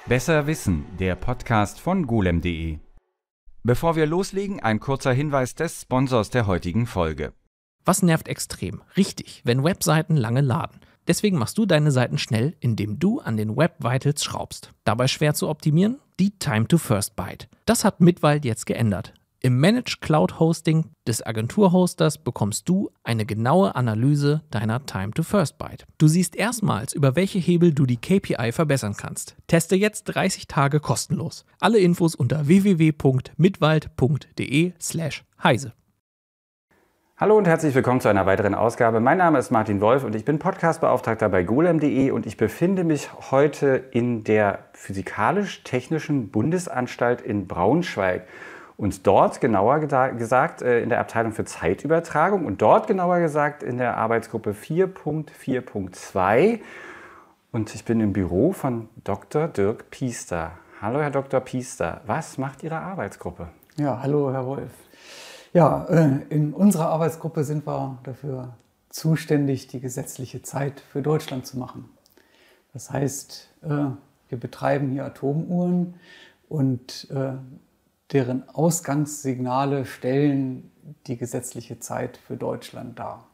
Besser Wissen, der Podcast von golem.de. Bevor wir loslegen, ein kurzer Hinweis des Sponsors der heutigen Folge. Was nervt extrem? Richtig, wenn Webseiten lange laden. Deswegen machst du deine Seiten schnell, indem du an den Web Vitals schraubst. Dabei schwer zu optimieren? Die Time to First Byte. Das hat Midwald jetzt geändert. Im Managed Cloud Hosting des Agenturhosters bekommst du eine genaue Analyse deiner Time to First Byte. Du siehst erstmals, über welche Hebel du die KPI verbessern kannst. Teste jetzt 30 Tage kostenlos. Alle Infos unter www.midwald.de/heise. Hallo und herzlich willkommen zu einer weiteren Ausgabe. Mein Name ist Martin Wolf und ich bin Podcastbeauftragter bei golem.de und ich befinde mich heute in der Physikalisch-Technischen Bundesanstalt in Braunschweig. Und dort genauer gesagt in der Abteilung für Zeitübertragung und dort genauer gesagt in der Arbeitsgruppe 4.4.2. Und ich bin im Büro von Dr. Dirk Piester. Hallo Herr Dr. Piester, was macht Ihre Arbeitsgruppe? Ja, hallo Herr Wolf. Ja, in unserer Arbeitsgruppe sind wir dafür zuständig, die gesetzliche Zeit für Deutschland zu machen. Das heißt, wir betreiben hier Atomuhren und deren Ausgangssignale stellen die gesetzliche Zeit für Deutschland dar.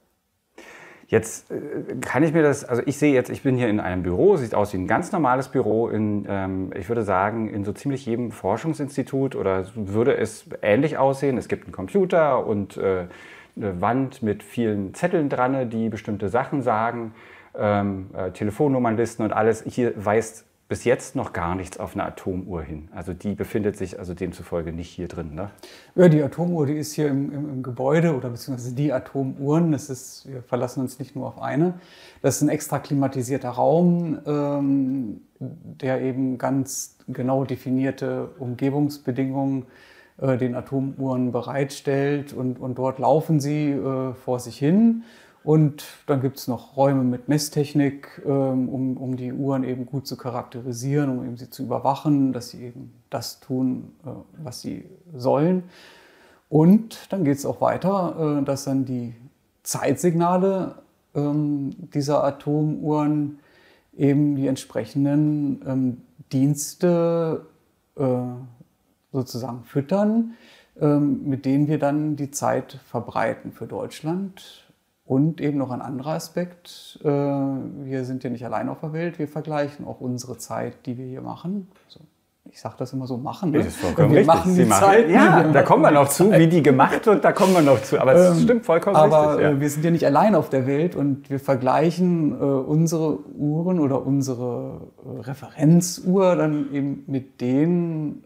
Jetzt kann ich mir das, also ich sehe jetzt, ich bin hier in einem Büro, sieht aus wie ein ganz normales Büro ich würde sagen, in so ziemlich jedem Forschungsinstitut oder würde es ähnlich aussehen. Es gibt einen Computer und eine Wand mit vielen Zetteln dran, die bestimmte Sachen sagen, Telefonnummernlisten und alles. Hier weist bis jetzt noch gar nichts auf eine Atomuhr hin. Also die befindet sich also demzufolge nicht hier drin, ne? Ja, die Atomuhr, die ist hier im Gebäude oder beziehungsweise die Atomuhren. Wir verlassen uns nicht nur auf eine. Das ist ein extra klimatisierter Raum, der eben ganz genau definierte Umgebungsbedingungen den Atomuhren bereitstellt und dort laufen sie vor sich hin. Und dann gibt es noch Räume mit Messtechnik, um die Uhren eben gut zu charakterisieren, um eben sie zu überwachen, dass sie eben das tun, was sie sollen. Und dann geht es auch weiter, dass dann die Zeitsignale dieser Atomuhren eben die entsprechenden Dienste sozusagen füttern, mit denen wir dann die Zeit verbreiten für Deutschland. Und eben noch ein anderer Aspekt, wir sind ja nicht allein auf der Welt, wir vergleichen auch unsere Zeit, die wir hier machen. Also ich sage das immer so, machen. Ne? Das ist vollkommen wir richtig. machen die Zeit. Ja, da kommen wir noch zu, wie die gemacht wird, da kommen wir noch zu. Aber es stimmt vollkommen richtig. Aber wir sind ja nicht allein auf der Welt und wir vergleichen unsere Uhren oder unsere Referenzuhr dann eben mit den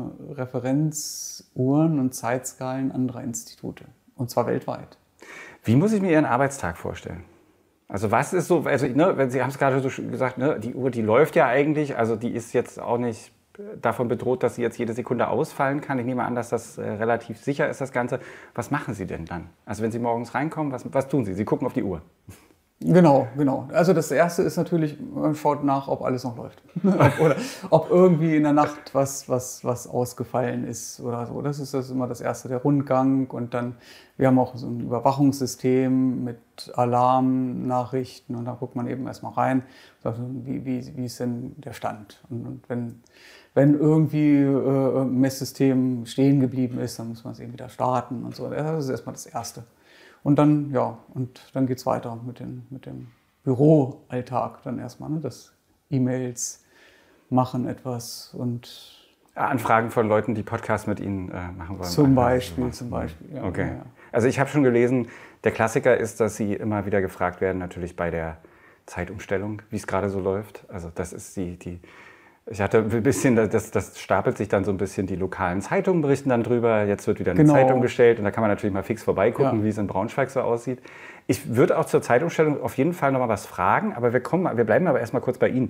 Referenzuhren und Zeitskalen anderer Institute. Und zwar weltweit. Wie muss ich mir Ihren Arbeitstag vorstellen? Also was ist so, wenn Sie haben es gerade so gesagt, ne, die Uhr, die läuft ja eigentlich, also die ist jetzt auch nicht davon bedroht, dass sie jetzt jede Sekunde ausfallen kann. Ich nehme an, dass das relativ sicher ist, das Ganze. Was machen Sie denn dann? Also wenn Sie morgens reinkommen, was tun Sie? Sie gucken auf die Uhr. Genau. Also das Erste ist natürlich, man schaut nach, ob alles noch läuft. Oder ob irgendwie in der Nacht was ausgefallen ist oder so. Das ist immer das Erste, der Rundgang. Und dann, wir haben auch so ein Überwachungssystem mit Alarmnachrichten. Und da guckt man eben erstmal rein, wie ist denn der Stand. Und wenn irgendwie ein Messsystem stehen geblieben ist, dann muss man es eben wieder starten und so. Das ist erstmal das Erste. Und dann, geht es weiter mit dem Büroalltag dann erstmal, ne? Das E-Mails machen etwas und Anfragen von Leuten, die Podcasts mit Ihnen machen wollen. Zum Beispiel. Ja, okay. Ja. Also ich habe schon gelesen, der Klassiker ist, dass Sie immer wieder gefragt werden, natürlich bei der Zeitumstellung, wie es gerade so läuft. Also das ist ich hatte ein bisschen, das stapelt sich dann so ein bisschen, die lokalen Zeitungen berichten dann drüber, jetzt wird wieder eine Zeitung gestellt und da kann man natürlich mal fix vorbeigucken, wie es in Braunschweig so aussieht. Ich würde auch zur Zeitumstellung auf jeden Fall noch mal was fragen, aber wir bleiben aber erstmal kurz bei Ihnen.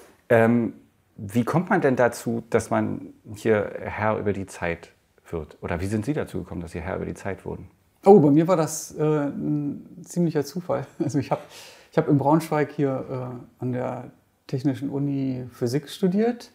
Wie kommt man denn dazu, dass man hier Herr über die Zeit wird? Oder wie sind Sie dazu gekommen, dass Sie Herr über die Zeit wurden? Oh, bei mir war das ein ziemlicher Zufall. Also ich hab in Braunschweig hier an der Technischen Uni Physik studiert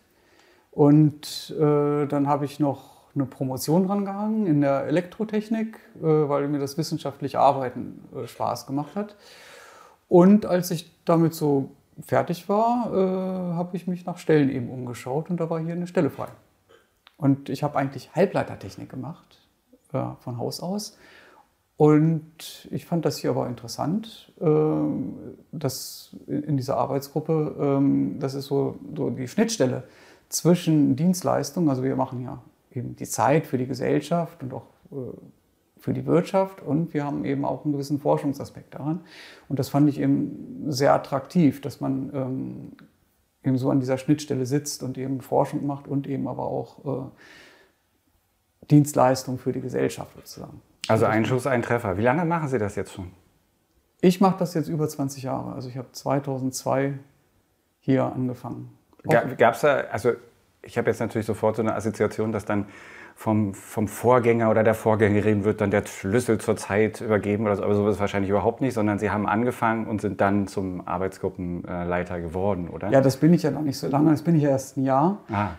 und dann habe ich noch eine Promotion rangehangen in der Elektrotechnik, weil mir das wissenschaftliche Arbeiten Spaß gemacht hat. Und als ich damit so fertig war, habe ich mich nach Stellen eben umgeschaut und da war hier eine Stelle frei. Und ich habe eigentlich Halbleitertechnik gemacht, von Haus aus. Und ich fand das hier aber interessant, dass in dieser Arbeitsgruppe, das ist so die Schnittstelle zwischen Dienstleistungen, also wir machen ja eben die Zeit für die Gesellschaft und auch für die Wirtschaft und wir haben eben auch einen gewissen Forschungsaspekt daran. Und das fand ich eben sehr attraktiv, dass man eben so an dieser Schnittstelle sitzt und eben Forschung macht und eben aber auch Dienstleistung für die Gesellschaft sozusagen. Also ein Schuss, ein Treffer. Wie lange machen Sie das jetzt schon? Ich mache das jetzt über 20 Jahre. Also ich habe 2002 hier angefangen. Gab es da, also ich habe jetzt natürlich sofort so eine Assoziation, dass dann vom Vorgänger oder der Vorgängerin wird dann der Schlüssel zur Zeit übergeben oder so, aber so ist es wahrscheinlich überhaupt nicht, sondern Sie haben angefangen und sind dann zum Arbeitsgruppenleiter geworden, oder? Ja, das bin ich ja noch nicht so lange, das bin ich ja erst ein Jahr.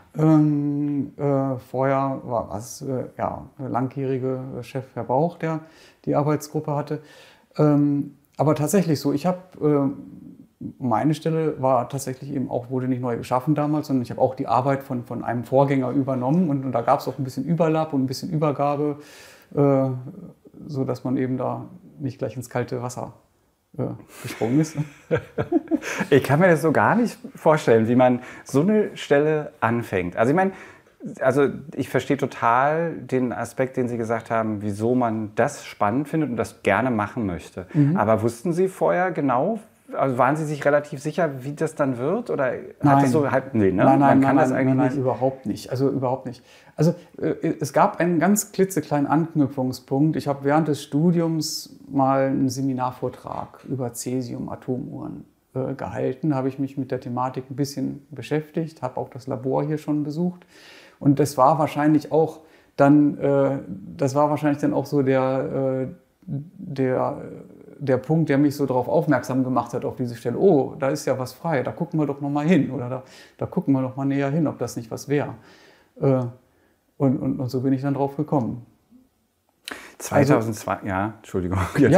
Vorher war es der langjährige Chef Herr Bauch, der die Arbeitsgruppe hatte. Aber tatsächlich so, ich habe meine Stelle war tatsächlich eben auch, wurde nicht neu geschaffen damals, sondern ich habe auch die Arbeit von einem Vorgänger übernommen und da gab es auch ein bisschen Überlapp und ein bisschen Übergabe, so dass man eben da nicht gleich ins kalte Wasser gesprungen ist. Ich kann mir das so gar nicht vorstellen, wie man so eine Stelle anfängt. Also ich meine, ich verstehe total den Aspekt, den Sie gesagt haben, wieso man das spannend findet und das gerne machen möchte. Aber wussten Sie vorher genau, also waren Sie sich relativ sicher, wie das dann wird? Oder nein. Hat das so halb, nee, ne? Nein, überhaupt nicht. Also überhaupt nicht. Also es gab einen ganz klitzekleinen Anknüpfungspunkt. Ich habe während des Studiums mal einen Seminarvortrag über Cäsium-Atomuhren gehalten. Da habe ich mich mit der Thematik ein bisschen beschäftigt, habe auch das Labor hier schon besucht. Und das war wahrscheinlich auch dann, auch so der Punkt, der mich so darauf aufmerksam gemacht hat, auf diese Stelle. Oh, da ist ja was frei, da gucken wir doch noch mal hin. Oder da gucken wir doch mal näher hin, ob das nicht was wäre. Und so bin ich dann drauf gekommen. 2002, ja, Entschuldigung.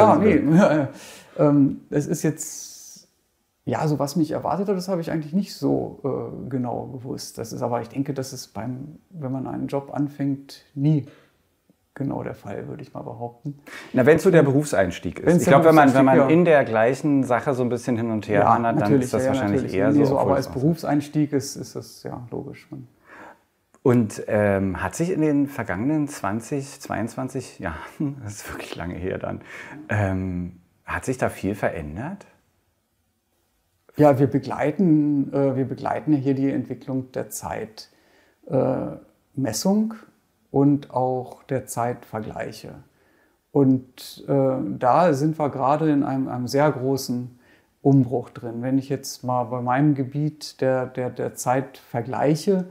Es ist jetzt, ja, so was mich erwartet hat, das habe ich eigentlich nicht so genau gewusst. Das ist aber, ich denke, das ist wenn man einen Job anfängt, nie genau der Fall, würde ich mal behaupten. Na, wenn es so der Berufseinstieg ist. Ich glaube, wenn man in der gleichen Sache so ein bisschen hin und her wandert, dann ist das wahrscheinlich eher so. Aber als Berufseinstieg ist das ja logisch. Und hat sich in den vergangenen 22 Jahren, das ist wirklich lange her dann, hat sich da viel verändert? Ja, wir begleiten ja hier die Entwicklung der Zeitmessung und auch der Zeitvergleiche. Und da sind wir gerade in einem sehr großen Umbruch drin. Wenn ich jetzt mal bei meinem Gebiet der Zeitvergleiche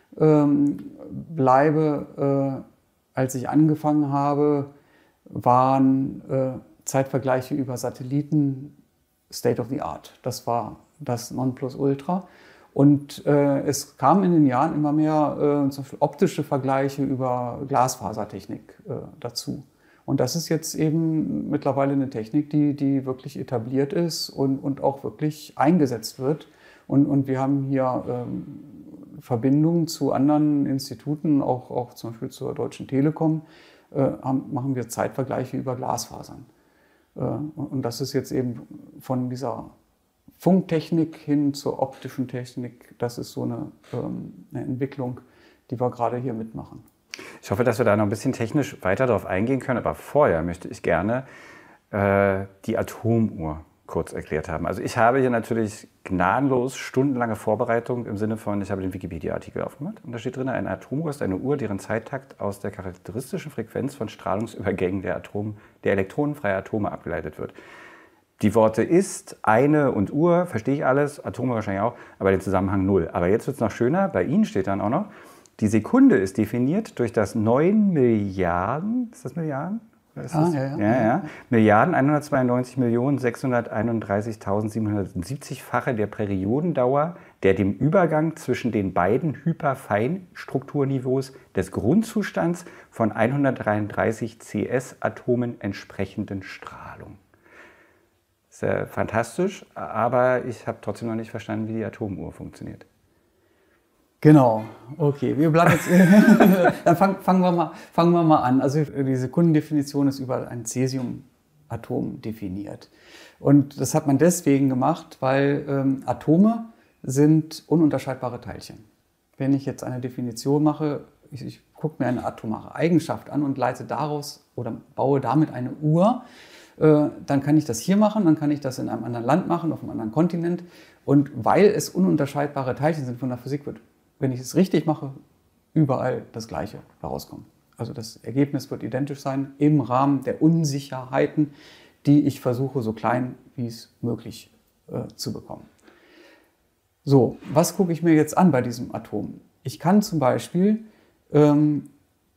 bleibe, als ich angefangen habe, waren Zeitvergleiche über Satelliten State of the Art. Das war das Nonplusultra. Und es kamen in den Jahren immer mehr zum Beispiel optische Vergleiche über Glasfasertechnik dazu. Und das ist jetzt eben mittlerweile eine Technik, die wirklich etabliert ist und auch wirklich eingesetzt wird. Und wir haben hier Verbindungen zu anderen Instituten, auch zum Beispiel zur Deutschen Telekom, machen wir Zeitvergleiche über Glasfasern. Und das ist jetzt eben von dieser Funktechnik hin zur optischen Technik, das ist so eine Entwicklung, die wir gerade hier mitmachen. Ich hoffe, dass wir da noch ein bisschen technisch weiter darauf eingehen können, aber vorher möchte ich gerne die Atomuhr kurz erklärt haben. Also ich habe hier natürlich gnadenlos stundenlange Vorbereitung im Sinne von, ich habe den Wikipedia-Artikel aufgemacht und da steht drin, eine Atomuhr ist eine Uhr, deren Zeittakt aus der charakteristischen Frequenz von Strahlungsübergängen der elektronenfreien Atome abgeleitet wird. Die Worte ist, eine und Uhr, verstehe ich alles, Atome wahrscheinlich auch, aber den Zusammenhang null. Aber jetzt wird es noch schöner, bei Ihnen steht dann auch noch, die Sekunde ist definiert durch das 9 Milliarden, ist das Milliarden? Milliarden 192.631.770-fache der Periodendauer, der dem Übergang zwischen den beiden Hyperfeinstrukturniveaus des Grundzustands von 133 CS-Atomen entsprechenden Strahlung. sehr fantastisch, aber ich habe trotzdem noch nicht verstanden, wie die Atomuhr funktioniert. Genau, okay. Wir bleiben jetzt. Dann fangen wir mal an. Also die Sekundendefinition ist über ein Cäsiumatom definiert. Und das hat man deswegen gemacht, weil Atome sind ununterscheidbare Teilchen. Wenn ich jetzt eine Definition mache, ich gucke mir eine atomare Eigenschaft an und leite daraus oder baue damit eine Uhr, dann kann ich das hier machen, dann kann ich das in einem anderen Land machen, auf einem anderen Kontinent. Und weil es ununterscheidbare Teilchen sind von der Physik, wird, wenn ich es richtig mache, überall das Gleiche herauskommen. Also das Ergebnis wird identisch sein im Rahmen der Unsicherheiten, die ich versuche, so klein wie es möglich zu bekommen. So, was gucke ich mir jetzt an bei diesem Atom? Ich kann zum Beispiel ein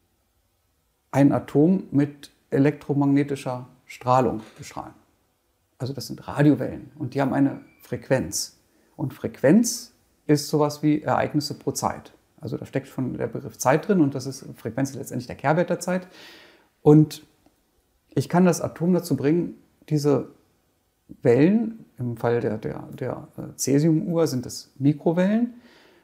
Atom mit elektromagnetischer Strahlung bestrahlen. Also das sind Radiowellen und die haben eine Frequenz. Und Frequenz ist sowas wie Ereignisse pro Zeit. Also da steckt schon der Begriff Zeit drin und das ist Frequenz letztendlich der Kehrwert der Zeit. Und ich kann das Atom dazu bringen, diese Wellen, im Fall der Cäsiumuhr sind es Mikrowellen,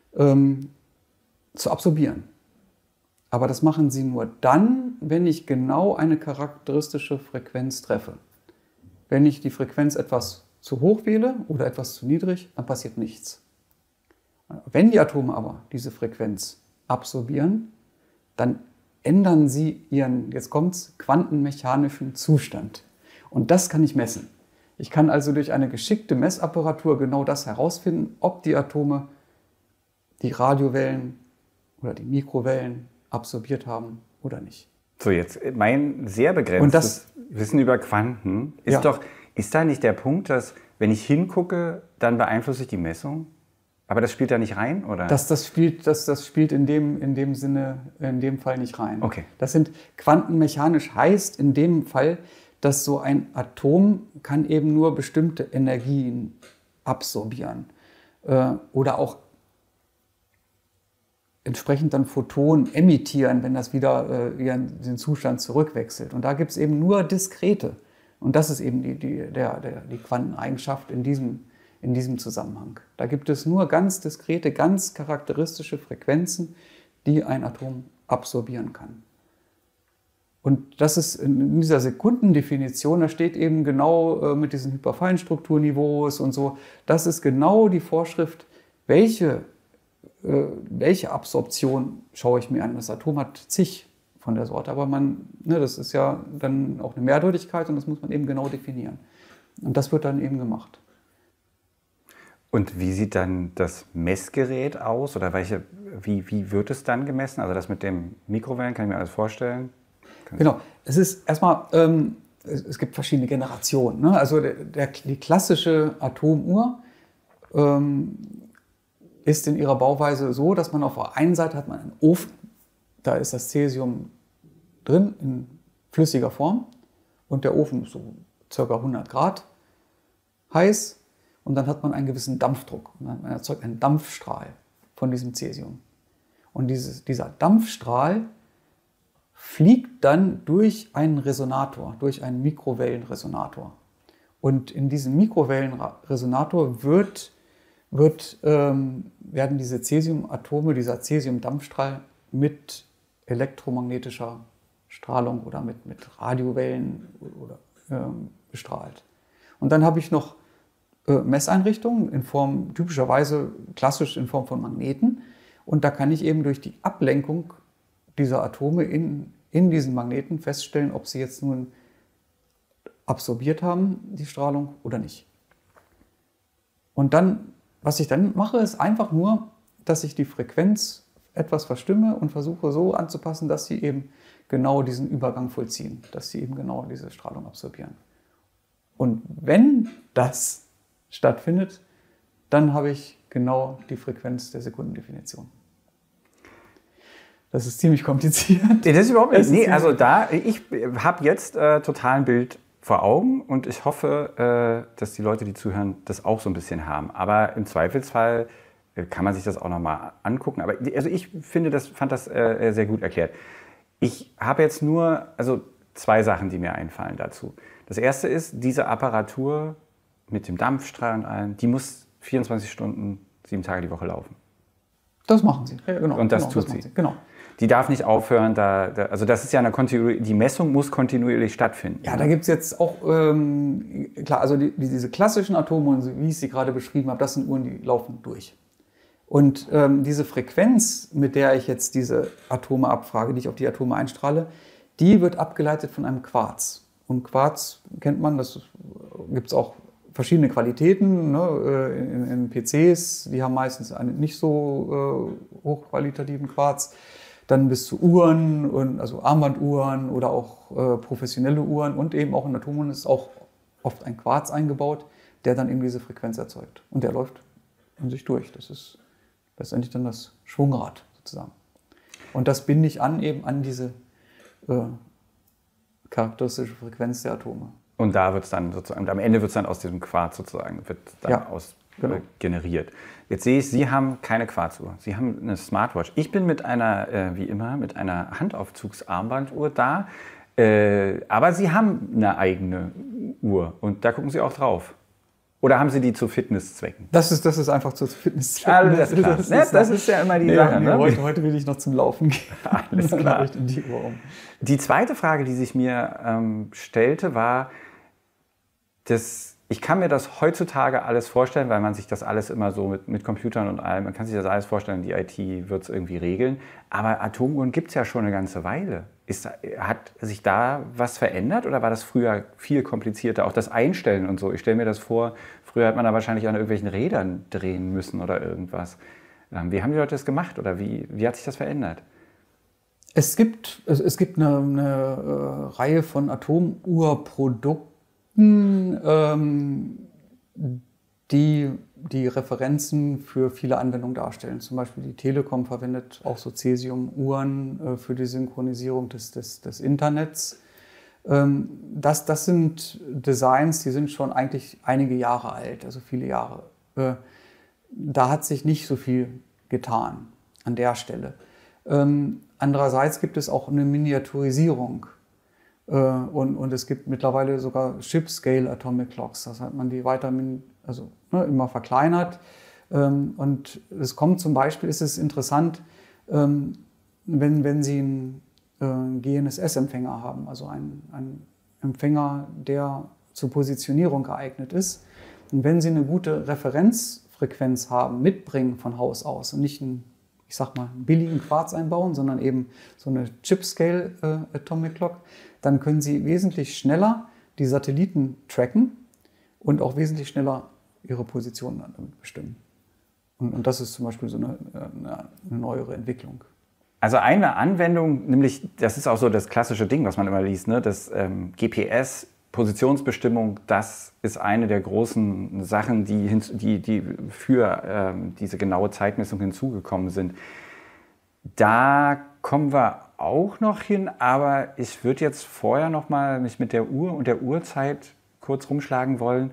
zu absorbieren. Aber das machen sie nur dann, wenn ich genau eine charakteristische Frequenz treffe. Wenn ich die Frequenz etwas zu hoch wähle oder etwas zu niedrig, dann passiert nichts. Wenn die Atome aber diese Frequenz absorbieren, dann ändern sie ihren, jetzt kommt's, quantenmechanischen Zustand. Und das kann ich messen. Ich kann also durch eine geschickte Messapparatur genau das herausfinden, ob die Atome die Radiowellen oder die Mikrowellen absorbiert haben oder nicht. So, jetzt mein sehr begrenztes Wissen über Quanten ist ist da nicht der Punkt, dass, wenn ich hingucke, dann beeinflusse ich die Messung? Aber das spielt da nicht rein, oder? Das spielt in dem Sinne, in dem Fall nicht rein. Okay. Das sind quantenmechanisch heißt in dem Fall, dass so ein Atom kann eben nur bestimmte Energien absorbieren oder auch entsprechend dann Photonen emittieren, wenn das wieder den Zustand zurückwechselt. Und da gibt es eben nur diskrete. Und das ist eben die Quanteneigenschaft in diesem Zusammenhang. Da gibt es nur ganz diskrete, ganz charakteristische Frequenzen, die ein Atom absorbieren kann. Und das ist in dieser Sekundendefinition, da steht eben genau mit diesen Hyperfeinstrukturniveaus und so, das ist genau die Vorschrift, welche Absorption schaue ich mir an. Das Atom hat zig von der Sorte, aber das ist ja dann auch eine Mehrdeutigkeit und das muss man eben genau definieren. Und das wird dann eben gemacht. Und wie sieht dann das Messgerät aus? Oder wie wird es dann gemessen? Also das mit dem Mikrowellen, kann ich mir alles vorstellen? Genau, es ist erstmal, es gibt verschiedene Generationen. Ne? Also die klassische Atomuhr ist in ihrer Bauweise so, dass man auf der einen Seite hat man einen Ofen, da ist das Cäsium drin in flüssiger Form und der Ofen ist so ca. 100 Grad heiß und dann hat man einen gewissen Dampfdruck und dann erzeugt einen Dampfstrahl von diesem Cäsium. Und dieser Dampfstrahl fliegt dann durch einen Resonator, durch einen Mikrowellenresonator. Und in diesem Mikrowellenresonator werden diese Cäsiumatome, dieser Cäsiumdampfstrahl mit elektromagnetischer Strahlung oder mit Radiowellen bestrahlt. Und dann habe ich noch Messeinrichtungen in Form, typischerweise klassisch in Form von Magneten. Und da kann ich eben durch die Ablenkung dieser Atome in diesen Magneten feststellen, ob sie jetzt nun absorbiert haben, die Strahlung, oder nicht. Und dann, was ich dann mache, ist einfach nur, dass ich die Frequenz etwas verstimme und versuche so anzupassen, dass sie eben genau diesen Übergang vollziehen, dass sie eben genau diese Strahlung absorbieren. Und wenn das stattfindet, dann habe ich genau die Frequenz der Sekundendefinition. Das ist ziemlich kompliziert. Das ist überhaupt nicht. Nee, also ich habe jetzt total ein Bild vor Augen und ich hoffe, dass die Leute, die zuhören, das auch so ein bisschen haben. Aber im Zweifelsfall kann man sich das auch nochmal angucken. Aber also ich fand das sehr gut erklärt. Ich habe jetzt nur zwei Sachen, die mir einfallen dazu. Das erste ist, diese Apparatur mit dem Dampfstrahl und allem, die muss 24 Stunden, 7 Tage die Woche laufen. Das machen sie. Ja, genau. Und das genau, tut sie. Genau. Die darf nicht aufhören, also das ist ja die Messung muss kontinuierlich stattfinden. Ja, da gibt es jetzt auch, klar, also diese klassischen Atomuhren, wie ich sie gerade beschrieben habe, das sind Uhren, die laufen durch. Und diese Frequenz, mit der ich jetzt diese Atome abfrage, die ich auf die Atome einstrahle, die wird abgeleitet von einem Quarz. Und Quarz kennt man, das gibt es auch verschiedene Qualitäten, ne? In PCs, die haben meistens einen nicht so hochqualitativen Quarz. Dann bis zu Uhren, also Armbanduhren oder auch professionelle Uhren und eben auch in Atomuhren ist auch oft ein Quarz eingebaut, der dann eben diese Frequenz erzeugt. Und der läuft in sich durch. Das ist letztendlich dann das Schwungrad sozusagen. Und das binde ich eben an diese charakteristische Frequenz der Atome. Und da wird es dann sozusagen, am Ende wird es dann aus diesem Quarz sozusagen, generiert. Jetzt sehe ich, Sie haben keine Quarzuhr. Sie haben eine Smartwatch. Ich bin mit einer, wie immer, mit einer Handaufzugsarmbanduhr da. Aber Sie haben eine eigene Uhr und da gucken Sie auch drauf. Oder haben Sie die zu Fitnesszwecken? Das ist einfach zu Fitnesszwecken. Alles klar. Das ist ja immer die Sache. Ne? Heute will ich noch zum Laufen gehen. Alles klar. Ich die Uhr um. Die zweite Frage, die sich mir stellte, war, ich kann mir das heutzutage alles vorstellen, weil man sich das alles immer so mit Computern und allem, man kann sich das alles vorstellen, die IT wird es irgendwie regeln. Aber Atomuhren gibt es ja schon eine ganze Weile. Hat sich da was verändert oder war das früher viel komplizierter? Auch das Einstellen und so. Ich stelle mir das vor, früher hat man da wahrscheinlich an irgendwelchen Rädern drehen müssen oder irgendwas. Wie haben die Leute das gemacht oder wie hat sich das verändert? Es gibt eine Reihe von Atomuhrprodukten, die Referenzen für viele Anwendungen darstellen. Zum Beispiel die Telekom verwendet auch so Cäsium-Uhren für die Synchronisierung des Internets. Das sind Designs, die sind schon eigentlich einige Jahre alt, also viele Jahre. Da hat sich nicht so viel getan an der Stelle. Andererseits gibt es auch eine Miniaturisierung. Und es gibt mittlerweile sogar Chip-Scale Atomic Clocks. Das hat man die weiter immer verkleinert. Und es kommt zum Beispiel, ist es interessant, wenn Sie einen GNSS-Empfänger haben, also einen Empfänger, der zur Positionierung geeignet ist. Und wenn Sie eine gute Referenzfrequenz haben, mitbringen von Haus aus und nicht einen billigen Quarz einbauen, sondern eben so eine Chip-Scale Atomic Clock, dann können Sie wesentlich schneller die Satelliten tracken und auch wesentlich schneller ihre Position bestimmen. Und das ist zum Beispiel so eine neuere Entwicklung. Also eine Anwendung, nämlich, das ist auch so das klassische Ding, was man immer liest, ne? Das GPS, Positionsbestimmung, das ist eine der großen Sachen, die für diese genaue Zeitmessung hinzugekommen sind. Da kommen wir auch noch hin, aber ich würde jetzt vorher noch mal mich mit der Uhr und der Uhrzeit kurz rumschlagen wollen.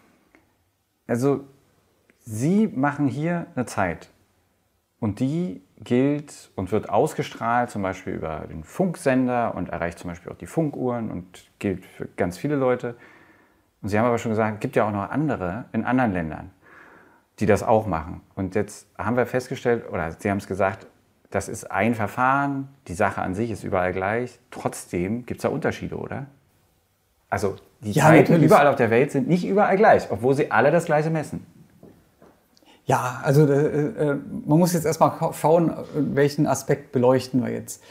Also Sie machen hier eine Zeit und die gilt und wird ausgestrahlt, zum Beispiel über den Funksender und erreicht zum Beispiel auch die Funkuhren und gilt für ganz viele Leute. Und Sie haben aber schon gesagt, es gibt ja auch noch andere in anderen Ländern, die das auch machen. Und jetzt haben wir festgestellt, oder Sie haben es gesagt, das ist ein Verfahren, die Sache an sich ist überall gleich. Trotzdem gibt es da Unterschiede, oder? Also die Zeiten überall auf der Welt sind nicht überall gleich, obwohl sie alle das Gleiche messen. Ja, also man muss jetzt erstmal schauen, welchen Aspekt beleuchten wir jetzt.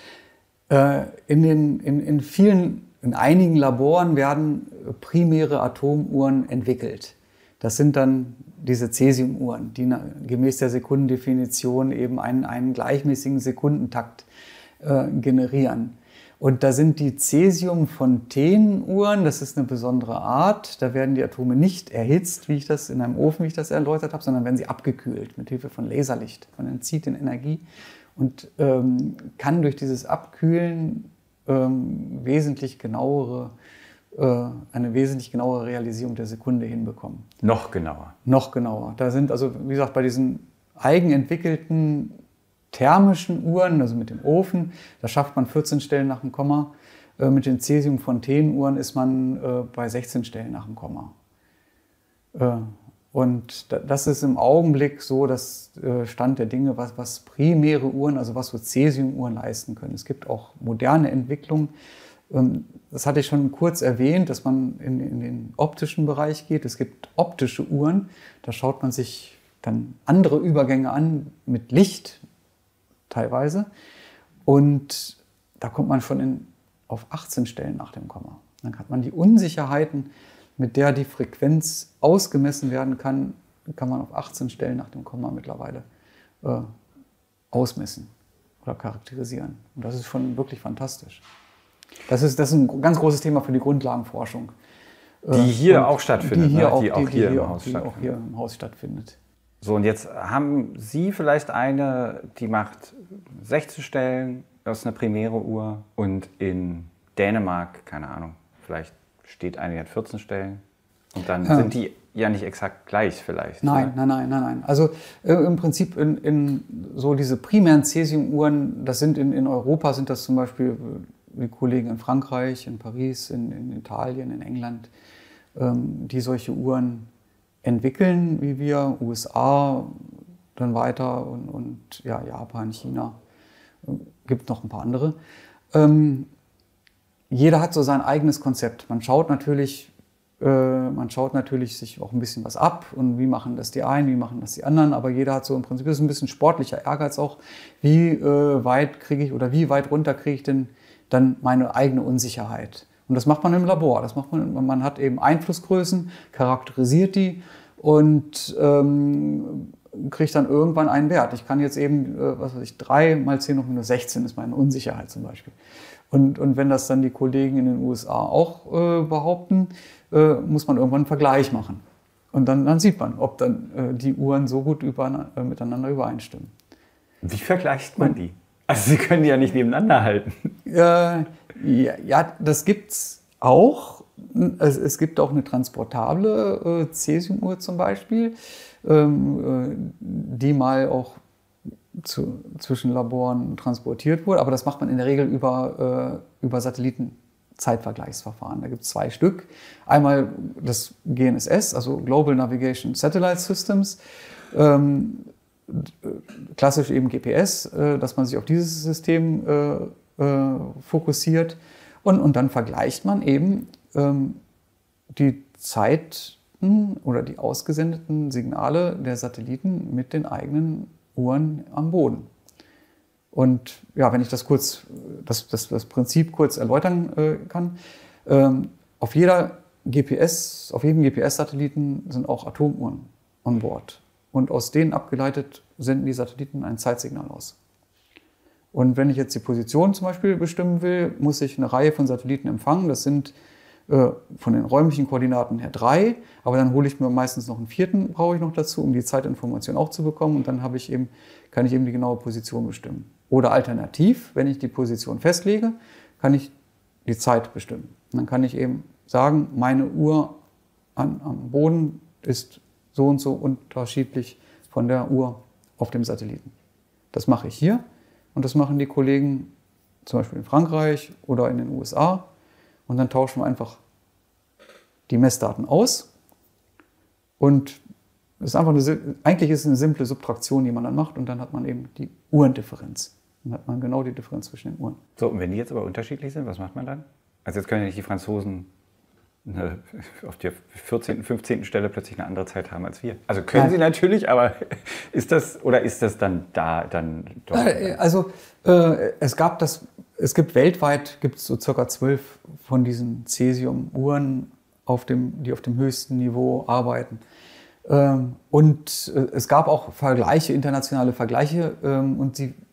In einigen Laboren werden primäre Atomuhren entwickelt. Das sind dann diese Cäsium-Uhren, die gemäß der Sekundendefinition eben einen gleichmäßigen Sekundentakt generieren. Und da sind die Cäsium-Fontänen-Uhren, das ist eine besondere Art. Da werden die Atome nicht erhitzt, in einem Ofen, wie ich das erläutert habe, sondern werden sie abgekühlt mit Hilfe von Laserlicht. Man entzieht den Energie und kann durch dieses Abkühlen eine wesentlich genauere Realisierung der Sekunde hinbekommen. Noch genauer. Noch genauer. Da sind also, wie gesagt, bei diesen eigenentwickelten thermischen Uhren, also mit dem Ofen, da schafft man 14 Stellen nach dem Komma. Mit den Cäsium-Fontänen-Uhren ist man bei 16 Stellen nach dem Komma. Und das ist im Augenblick so das Stand der Dinge, was primäre Uhren, also was so Cäsium-Uhren leisten können. Es gibt auch moderne Entwicklungen. Das hatte ich schon kurz erwähnt, dass man in den optischen Bereich geht. Es gibt optische Uhren, da schaut man sich dann andere Übergänge an mit Licht teilweise. Und da kommt man schon auf 18 Stellen nach dem Komma. Dann hat man die Unsicherheiten, mit der die Frequenz ausgemessen werden kann, kann man auf 18 Stellen nach dem Komma mittlerweile ausmessen oder charakterisieren. Und das ist schon wirklich fantastisch. Das ist ein ganz großes Thema für die Grundlagenforschung. Die hier auch stattfindet, die auch hier im Haus stattfindet. So, und jetzt haben Sie vielleicht eine, die macht 16 Stellen aus einer Primäre-Uhr und in Dänemark, keine Ahnung, vielleicht steht eine, die hat 14 Stellen und dann sind die ja nicht exakt gleich vielleicht. Nein. Also im Prinzip in so diese primären Cäsium-Uhren, das sind in Europa sind das zum Beispiel die Kollegen in Frankreich, in Paris, in Italien, in England, die solche Uhren entwickeln, wie wir, USA, dann weiter und ja, Japan, China, gibt noch ein paar andere. Jeder hat so sein eigenes Konzept. Man schaut natürlich sich auch ein bisschen was ab und wie machen das die einen, wie machen das die anderen, aber jeder hat so im Prinzip, das ist ein bisschen sportlicher Ehrgeiz auch, wie weit runter kriege ich denn dann meine eigene Unsicherheit. Und das macht man im Labor. Man hat eben Einflussgrößen, charakterisiert die und kriegt dann irgendwann einen Wert. Ich kann jetzt eben, 3 mal 10 hoch minus 16 ist meine Unsicherheit zum Beispiel. Und wenn das dann die Kollegen in den USA auch behaupten, muss man irgendwann einen Vergleich machen. Und dann sieht man, ob dann die Uhren so gut miteinander übereinstimmen. Wie vergleicht man die? Also Sie können die ja nicht nebeneinander halten. Ja, das gibt's auch. Es gibt auch eine transportable Cäsium-Uhr zum Beispiel, die mal auch zwischen Laboren transportiert wurde. Aber das macht man in der Regel über Satellitenzeitvergleichsverfahren. Da gibt es 2 Stück. Einmal das GNSS, also Global Navigation Satellite Systems. Klassisch eben GPS, dass man sich auf dieses System fokussiert. Und dann vergleicht man eben die Zeiten oder die ausgesendeten Signale der Satelliten mit den eigenen Uhren am Boden. Und ja, wenn ich das Prinzip kurz erläutern kann, auf jedem GPS-Satelliten sind auch Atomuhren an Bord. Und aus denen abgeleitet senden die Satelliten ein Zeitsignal aus. Und wenn ich jetzt die Position zum Beispiel bestimmen will, muss ich eine Reihe von Satelliten empfangen. Das sind von den räumlichen Koordinaten her 3, aber dann hole ich mir meistens noch einen 4. brauche ich noch dazu, um die Zeitinformation auch zu bekommen. Und dann kann ich eben die genaue Position bestimmen. Oder alternativ, wenn ich die Position festlege, kann ich die Zeit bestimmen. Und dann kann ich eben sagen, meine Uhr am Boden ist so und so unterschiedlich von der Uhr auf dem Satelliten. Das mache ich hier und das machen die Kollegen zum Beispiel in Frankreich oder in den USA. Und dann tauschen wir einfach die Messdaten aus. Und es ist eigentlich ist es eine simple Subtraktion, die man dann macht. Und dann hat man eben die Uhrendifferenz. Dann hat man genau die Differenz zwischen den Uhren. So, und wenn die jetzt aber unterschiedlich sind, was macht man dann? Also jetzt können ja nicht die Franzosen auf der 14., 15. Stelle plötzlich eine andere Zeit haben als wir. Also können sie natürlich, aber ist das dann doch? Also es gibt weltweit so ca. 12 von diesen Cäsium-Uhren, die auf dem höchsten Niveau arbeiten. Und es gab auch internationale Vergleiche, und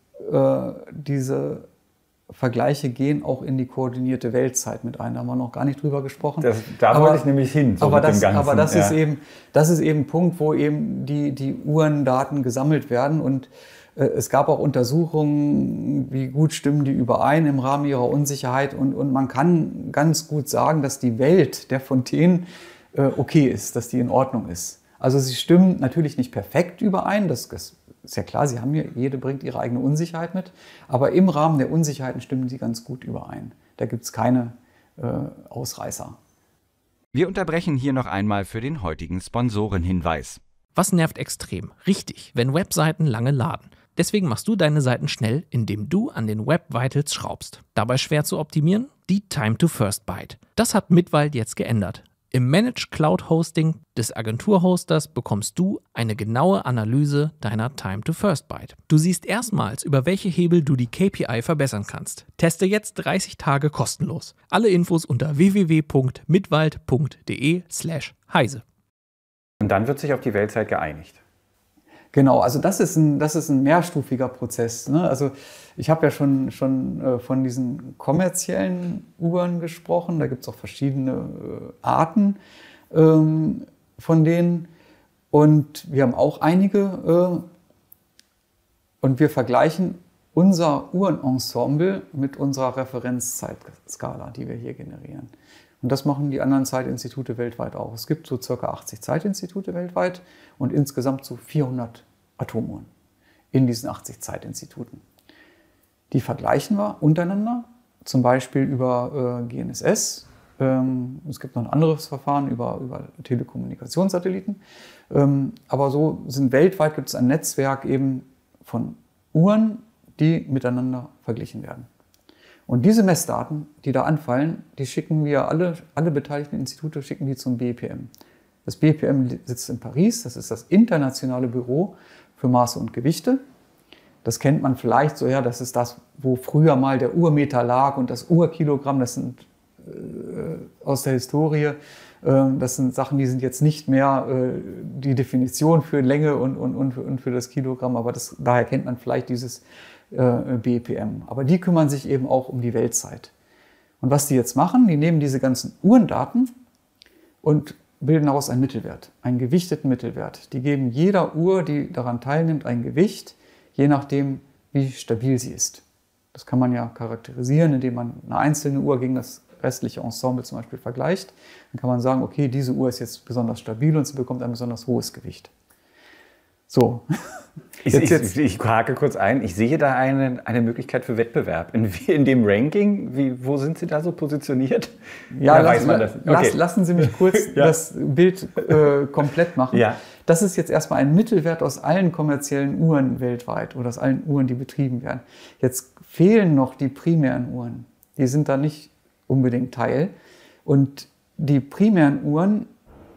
diese Vergleiche gehen auch in die koordinierte Weltzeit mit ein. Da haben wir noch gar nicht drüber gesprochen. Da wollte ich nämlich hin. Aber das ist eben ein Punkt, wo eben die Uhrendaten gesammelt werden. Und es gab auch Untersuchungen, wie gut stimmen die überein im Rahmen ihrer Unsicherheit. Und man kann ganz gut sagen, dass die Welt der Fontänen okay ist, dass die in Ordnung ist. Also sie stimmen natürlich nicht perfekt überein, das ist ja klar, jede bringt ihre eigene Unsicherheit mit, aber im Rahmen der Unsicherheiten stimmen sie ganz gut überein. Da gibt es keine Ausreißer. Wir unterbrechen hier noch einmal für den heutigen Sponsorenhinweis. Was nervt extrem? Richtig, wenn Webseiten lange laden. Deswegen machst du deine Seiten schnell, indem du an den Web Vitals schraubst. Dabei schwer zu optimieren? Die Time to First Byte. Das hat Midwald jetzt geändert. Im Managed Cloud Hosting des Agenturhosters bekommst du eine genaue Analyse deiner Time to First Byte. Du siehst erstmals, über welche Hebel du die KPI verbessern kannst. Teste jetzt 30 Tage kostenlos. Alle Infos unter www.midwald.de/heise. Und dann wird sich auf die Weltzeit geeinigt. Genau, also das ist ein mehrstufiger Prozess. Ne? Also ich habe ja schon von diesen kommerziellen Uhren gesprochen. Da gibt es auch verschiedene Arten von denen. Und wir haben auch einige. Und wir vergleichen unser Uhrenensemble mit unserer Referenzzeitskala, die wir hier generieren. Und das machen die anderen Zeitinstitute weltweit auch. Es gibt so ca. 80 Zeitinstitute weltweit und insgesamt so 400 Atomuhren in diesen 80 Zeitinstituten. Die vergleichen wir untereinander, zum Beispiel über GNSS. Es gibt noch ein anderes Verfahren über Telekommunikationssatelliten. Aber so weltweit gibt es ein Netzwerk eben von Uhren, die miteinander verglichen werden. Und diese Messdaten, die da anfallen, die schicken wir alle beteiligten Institute schicken die zum BPM. Das BPM sitzt in Paris, das ist das internationale Büro für Maße und Gewichte. Das kennt man vielleicht so, ja, das ist das, wo früher mal der Urmeter lag und das Urkilogramm, das sind aus der Historie, das sind Sachen, die sind jetzt nicht mehr die Definition für Länge und für das Kilogramm, aber daher kennt man vielleicht dieses BPM. Aber die kümmern sich eben auch um die Weltzeit. Und was die jetzt machen, die nehmen diese ganzen Uhrendaten und bilden daraus einen Mittelwert, einen gewichteten Mittelwert. Die geben jeder Uhr, die daran teilnimmt, ein Gewicht, je nachdem, wie stabil sie ist. Das kann man ja charakterisieren, indem man eine einzelne Uhr gegen das restliche Ensemble zum Beispiel vergleicht. Dann kann man sagen, okay, diese Uhr ist jetzt besonders stabil und sie bekommt ein besonders hohes Gewicht. So. Ich hake kurz ein. Ich sehe da eine Möglichkeit für Wettbewerb. In dem Ranking, wo sind Sie da so positioniert? Ja, lassen Sie mich kurz das Bild komplett machen. Ja. Das ist jetzt erstmal ein Mittelwert aus allen kommerziellen Uhren weltweit oder aus allen Uhren, die betrieben werden. Jetzt fehlen noch die primären Uhren. Die sind da nicht unbedingt Teil. Und die primären Uhren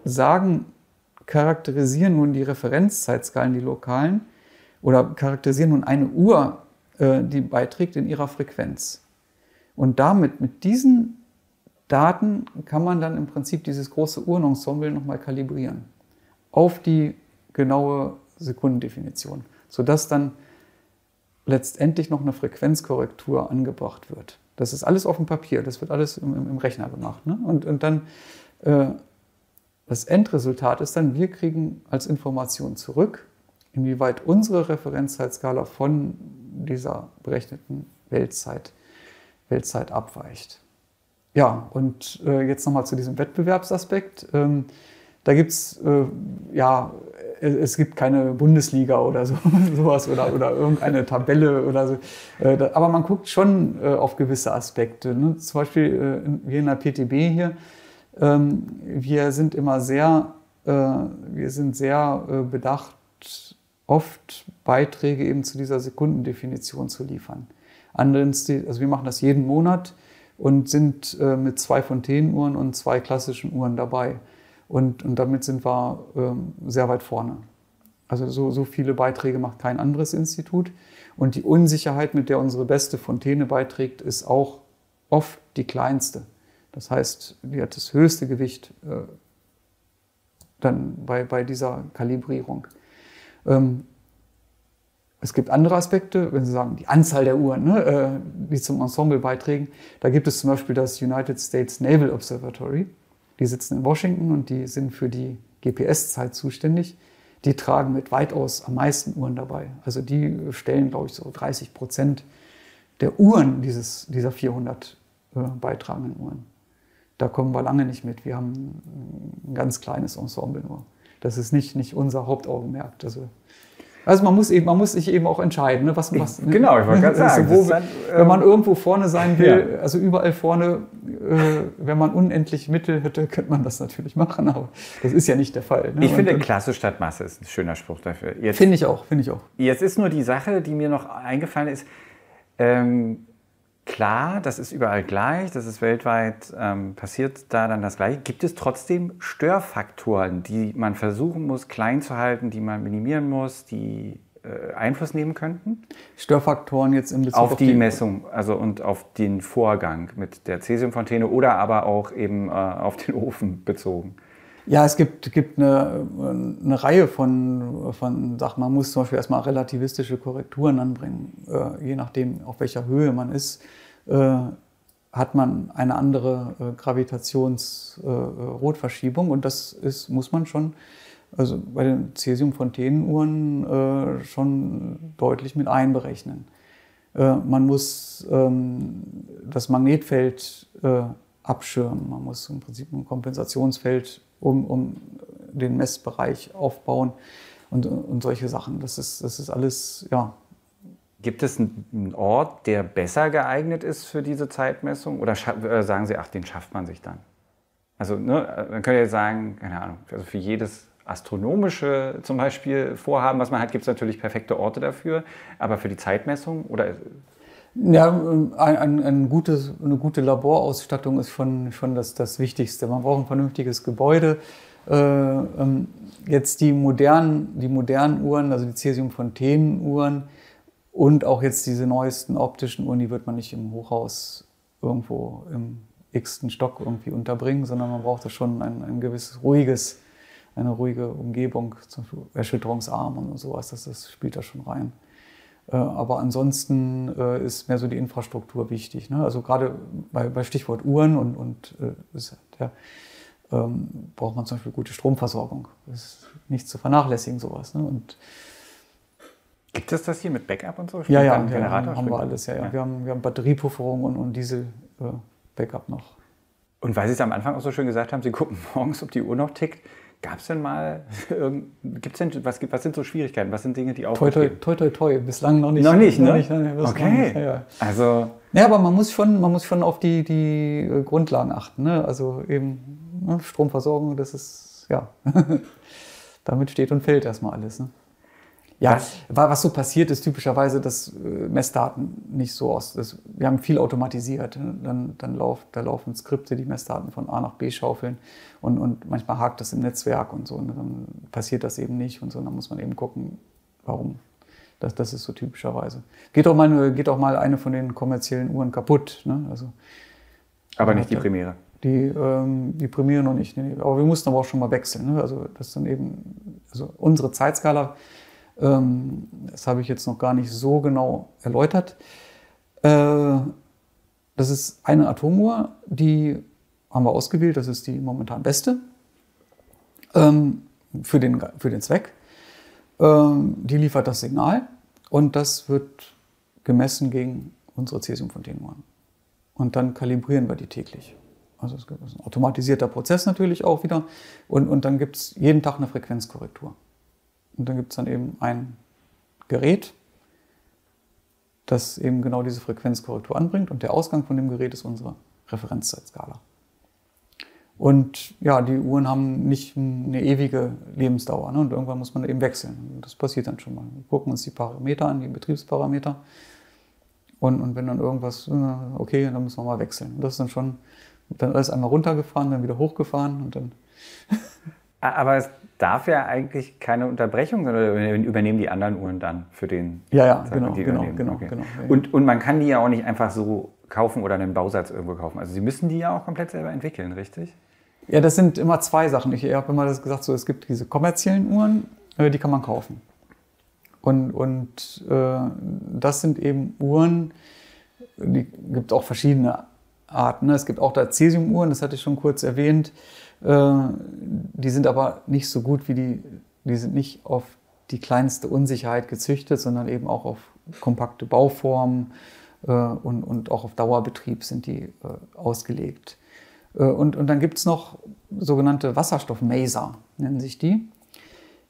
charakterisieren nun die Referenzzeitskalen, die lokalen, oder charakterisieren nun eine Uhr, die beiträgt in ihrer Frequenz. Und mit diesen Daten kann man dann im Prinzip dieses große Uhrenensemble nochmal kalibrieren auf die genaue Sekundendefinition, sodass dann letztendlich noch eine Frequenzkorrektur angebracht wird. Das ist alles auf dem Papier, das wird alles im Rechner gemacht. Ne? Und dann das Endresultat ist dann, wir kriegen als Information zurück, inwieweit unsere Referenzzeitskala von dieser berechneten Weltzeit abweicht. Ja, und jetzt nochmal zu diesem Wettbewerbsaspekt. Da gibt es, es gibt keine Bundesliga oder sowas oder irgendeine Tabelle oder so. Aber man guckt schon auf gewisse Aspekte. Ne? Zum Beispiel wir in der PTB hier, wir sind sehr bedacht, oft Beiträge eben zu dieser Sekundendefinition zu liefern. Also wir machen das jeden Monat und sind mit 2 Fontänenuhren und 2 klassischen Uhren dabei. Und damit sind wir sehr weit vorne. Also so viele Beiträge macht kein anderes Institut. Und die Unsicherheit, mit der unsere beste Fontäne beiträgt, ist auch oft die kleinste. Das heißt, die hat das höchste Gewicht dann bei dieser Kalibrierung. Es gibt andere Aspekte, wenn Sie sagen, die Anzahl der Uhren, ne, die zum Ensemble beitragen. Da gibt es zum Beispiel das United States Naval Observatory. Die sitzen in Washington und die sind für die GPS-Zeit zuständig. Die tragen mit weitaus am meisten Uhren dabei. Also die stellen, glaube ich, so 30% der Uhren dieser 400 beitragenden Uhren. Da kommen wir lange nicht mit. Wir haben ein ganz kleines Ensemble nur. Das ist nicht unser Hauptaugenmerk. Also Also man muss sich eben auch entscheiden, ne? was Genau, ich wollte gerade sagen. Wenn man irgendwo vorne sein will, also überall vorne, wenn man unendlich Mittel hätte, könnte man das natürlich machen, aber das ist ja nicht der Fall. Ne? Ich finde, Klasse statt Masse ist ein schöner Spruch dafür. Finde ich auch. Jetzt ist nur die Sache, die mir noch eingefallen ist, klar, das ist überall gleich, das ist weltweit, passiert da dann das Gleiche. Gibt es trotzdem Störfaktoren, die man versuchen muss, klein zu halten, die man minimieren muss, die Einfluss nehmen könnten? Störfaktoren jetzt in Bezug auf die Messung, also und auf den Vorgang mit der Cäsiumfontäne oder aber auch eben auf den Ofen bezogen? Ja, es gibt eine Reihe von Sachen. Man muss zum Beispiel erstmal relativistische Korrekturen anbringen. Je nachdem, auf welcher Höhe man ist, hat man eine andere Gravitationsrotverschiebung. Und das muss man schon, also bei den Cäsium-Fontänenuhren schon deutlich mit einberechnen. Man muss das Magnetfeld abschirmen. Man muss im Prinzip ein Kompensationsfeld um den Messbereich aufbauen und solche Sachen. Das ist alles, ja. Gibt es einen Ort, der besser geeignet ist für diese Zeitmessung? Oder sagen Sie, ach, den schafft man sich dann? Also, ne, man könnte jetzt sagen, keine Ahnung, also für jedes astronomische zum Beispiel Vorhaben, was man hat, gibt es natürlich perfekte Orte dafür. Aber für die Zeitmessung oder... Ja, eine gute Laborausstattung ist schon das Wichtigste. Man braucht ein vernünftiges Gebäude. Jetzt die modernen Uhren, also die Cäsium-Fontänen-Uhren und auch jetzt diese neuesten optischen Uhren, die wird man nicht im Hochhaus irgendwo im x-ten Stock irgendwie unterbringen, sondern man braucht da schon ein gewisses eine ruhige Umgebung, zum Beispiel erschütterungsarm und sowas. Das spielt da schon rein. Aber ansonsten ist mehr so die Infrastruktur wichtig. Ne? Also gerade bei Stichwort Uhren und braucht man zum Beispiel gute Stromversorgung. Das ist nicht zu vernachlässigen, sowas. Ne? Und gibt es das hier mit Backup und so? Ja, haben wir alles. Ja. Wir haben Batteriepufferung und Diesel-Backup noch. Und weil Sie es am Anfang auch so schön gesagt haben, Sie gucken morgens, ob die Uhr noch tickt. Gab es denn mal, was sind so Schwierigkeiten? Was sind Dinge, die auftreten? Toi. Bislang noch nicht. Noch nicht, ne? Okay. Ja. Also. Ja, aber man muss schon auf die Grundlagen achten. Ne? Also eben Stromversorgung, das ist, ja, damit steht und fällt erstmal alles. Ne? Ja, was so passiert ist typischerweise, dass Messdaten nicht so wir haben viel automatisiert. Da laufen Skripte, die Messdaten von A nach B schaufeln und manchmal hakt das im Netzwerk und so. Und dann passiert das eben nicht und so. Und dann muss man eben gucken, warum. Das ist so typischerweise. Geht auch mal eine von den kommerziellen Uhren kaputt. Ne? Also, aber nicht die Premiere. Die Premiere noch nicht. Nee. Aber wir mussten aber auch schon mal wechseln. Ne? Also das dann eben, also unsere Zeitskala, das habe ich jetzt noch gar nicht so genau erläutert. Das ist eine Atomuhr, die haben wir ausgewählt, das ist die momentan beste für den Zweck. Die liefert das Signal und das wird gemessen gegen unsere Cäsium-Fontänenuhren. Und dann kalibrieren wir die täglich. Also es ist ein automatisierter Prozess natürlich auch wieder. Und dann gibt es jeden Tag eine Frequenzkorrektur. Und dann gibt es dann eben ein Gerät, das eben genau diese Frequenzkorrektur anbringt. Und der Ausgang von dem Gerät ist unsere Referenzzeitskala. Und ja, die Uhren haben nicht eine ewige Lebensdauer. Ne? Und irgendwann muss man eben wechseln. Und das passiert dann schon mal. Wir gucken uns die Parameter an, die Betriebsparameter. Und wenn dann irgendwas, okay, dann müssen wir mal wechseln. Und das ist dann schon, dann alles einmal runtergefahren, dann wieder hochgefahren und dann... Aber es darf ja eigentlich keine Unterbrechung, sondern übernehmen die anderen Uhren dann für den... Ja, genau. Und man kann die ja auch nicht einfach so kaufen oder einen Bausatz irgendwo kaufen. Also Sie müssen die ja auch komplett selber entwickeln, richtig? Ja, das sind immer zwei Sachen. Ich habe immer das gesagt, so, es gibt diese kommerziellen Uhren, die kann man kaufen. Und das sind eben Uhren, die gibt auch verschiedene Arten. Ne? Es gibt auch da Cäsium-Uhren, das hatte ich schon kurz erwähnt. Die sind aber nicht so gut wie die sind nicht auf die kleinste Unsicherheit gezüchtet, sondern eben auch auf kompakte Bauformen und auch auf Dauerbetrieb sind die ausgelegt. Und dann gibt es noch sogenannte Wasserstoff-Maser, nennen sich die.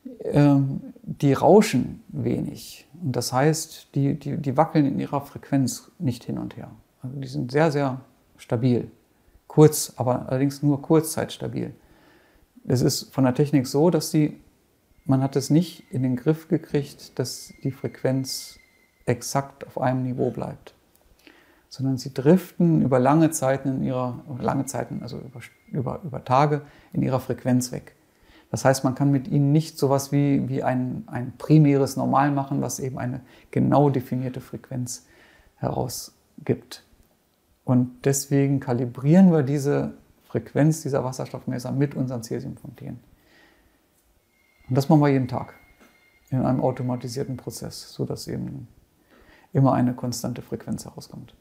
die rauschen wenig. Und das heißt, die wackeln in ihrer Frequenz nicht hin und her. Also die sind sehr, sehr stabil. Kurz, aber allerdings nur kurzzeitstabil. Es ist von der Technik so, dass man hat es nicht in den Griff gekriegt, dass die Frequenz exakt auf einem Niveau bleibt. Sondern sie driften über lange Zeiten also über Tage in ihrer Frequenz weg. Das heißt, man kann mit ihnen nicht sowas wie ein primäres Normal machen, was eben eine genau definierte Frequenz herausgibt. Und deswegen kalibrieren wir diese Frequenz dieser Wasserstoffmesser mit unseren Cäsiumfontänen. Und das machen wir jeden Tag in einem automatisierten Prozess, sodass eben immer eine konstante Frequenz herauskommt.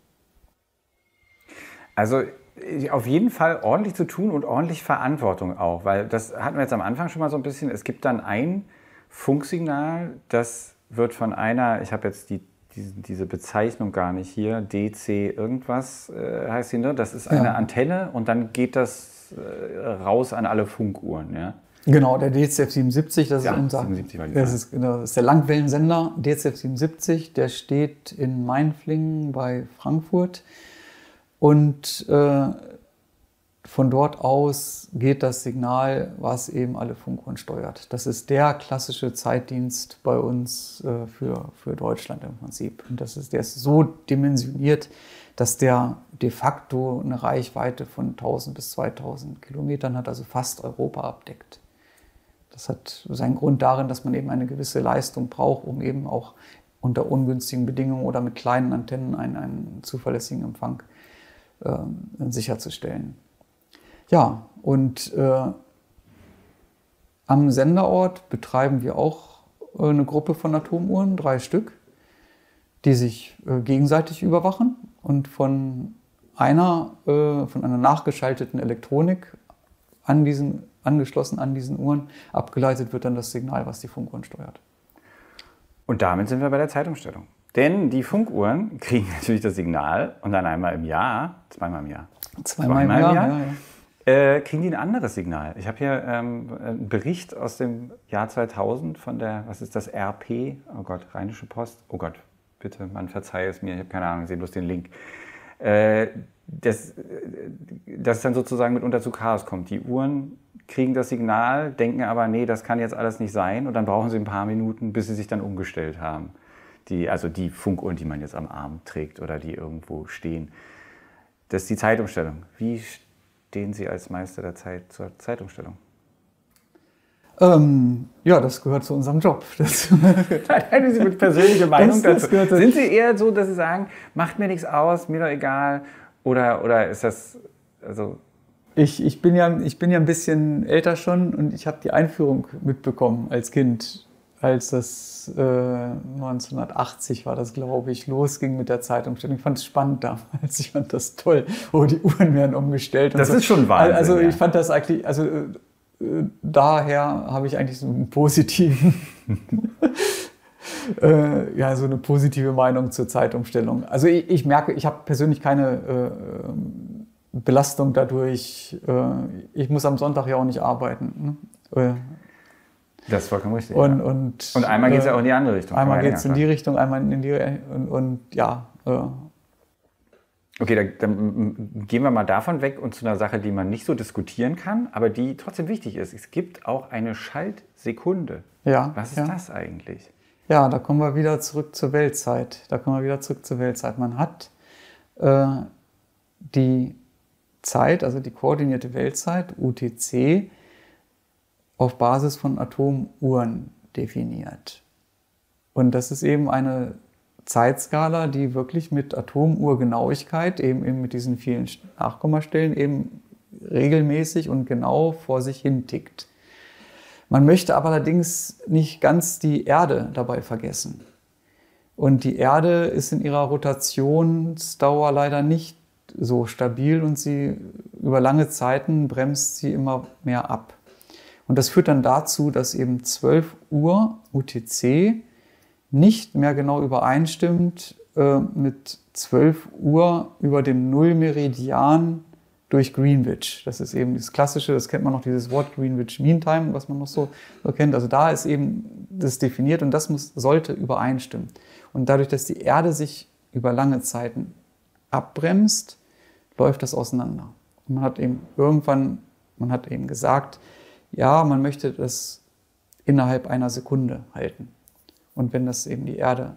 Also auf jeden Fall ordentlich zu tun und ordentlich Verantwortung auch, weil das hatten wir jetzt am Anfang schon mal so ein bisschen, es gibt dann ein Funksignal, das wird von einer, ich habe jetzt diese Bezeichnung gar nicht hier, DC irgendwas heißt sie, ne? Das ist eine Antenne und dann geht das raus an alle Funkuhren, ja? Genau, der DZF 77, das ist 77 war die das ist der Langwellensender DZF 77, der steht in Mainflingen bei Frankfurt. Und von dort aus geht das Signal, was eben alle Funkuhren steuert. Das ist der klassische Zeitdienst bei uns für Deutschland im Prinzip. Und der ist so dimensioniert, dass der de facto eine Reichweite von 1000 bis 2000 Kilometern hat, also fast Europa abdeckt. Das hat seinen Grund darin, dass man eben eine gewisse Leistung braucht, um eben auch unter ungünstigen Bedingungen oder mit kleinen Antennen einen zuverlässigen Empfang sicherzustellen. Ja, und am Senderort betreiben wir auch eine Gruppe von Atomuhren, 3 Stück, die sich gegenseitig überwachen und von einer nachgeschalteten Elektronik angeschlossen an diesen Uhren abgeleitet wird dann das Signal, was die Funkuhren steuert. Und damit sind wir bei der Zeitumstellung. Denn die Funkuhren kriegen natürlich das Signal und dann zweimal im Jahr, kriegen die ein anderes Signal. Ich habe hier einen Bericht aus dem Jahr 2000 von was ist das, RP? Oh Gott, Rheinische Post. Oh Gott, bitte, man verzeihe es mir, ich habe keine Ahnung, ich sehe bloß den Link. Dass es dann sozusagen mitunter zu Chaos kommt. Die Uhren kriegen das Signal, denken aber, nee, das kann jetzt alles nicht sein und dann brauchen sie ein paar Minuten, bis sie sich dann umgestellt haben. Also die Funkuhren, die man jetzt am Arm trägt oder die irgendwo stehen. Das ist die Zeitumstellung. Wie stehen Sie als Meister der Zeit zur Zeitumstellung? Ja, das gehört zu unserem Job. Haben Sie mit persönlicher Meinung dazu? Sind Sie eher so, dass Sie sagen, macht mir nichts aus, mir doch egal? Oder ist das, also... Ich bin ja ein bisschen älter schon und ich habe die Einführung mitbekommen als Kind, als das 1980 war das, glaube ich, losging mit der Zeitumstellung. Ich fand es spannend damals, ich fand das toll. Oh, die Uhren werden umgestellt. Und das ist schon Wahnsinn. Also ich fand das eigentlich, daher habe ich eigentlich so einen positiven, so eine positive Meinung zur Zeitumstellung. Also ich merke, ich habe persönlich keine Belastung dadurch. Ich muss am Sonntag ja auch nicht arbeiten. Das ist vollkommen richtig. Und einmal geht es ja auch in die andere Richtung. Einmal geht es in die Richtung, einmal in die Okay, dann gehen wir mal davon weg und zu einer Sache, die man nicht so diskutieren kann, aber die trotzdem wichtig ist. Es gibt auch eine Schaltsekunde. Ja. Was ist das eigentlich? Ja, da kommen wir wieder zurück zur Weltzeit. Man hat die Zeit, also die koordinierte Weltzeit, UTC, auf Basis von Atomuhren definiert. Und das ist eben eine Zeitskala, die wirklich mit Atomuhrgenauigkeit, eben mit diesen vielen Nachkommastellen, eben regelmäßig und genau vor sich hin tickt. Man möchte aber allerdings nicht ganz die Erde dabei vergessen. Und die Erde ist in ihrer Rotationsdauer leider nicht so stabil und sie über lange Zeiten bremst sie immer mehr ab. Und das führt dann dazu, dass eben 12 Uhr UTC nicht mehr genau übereinstimmt mit 12 Uhr über dem Nullmeridian durch Greenwich. Das ist eben dieses klassische, das kennt man noch, dieses Wort Greenwich Mean Time, was man noch so kennt. Also da ist eben das definiert und das sollte übereinstimmen. Und dadurch, dass die Erde sich über lange Zeiten abbremst, läuft das auseinander. Und man hat eben gesagt, ja, man möchte das innerhalb einer Sekunde halten. Und wenn das eben die Erde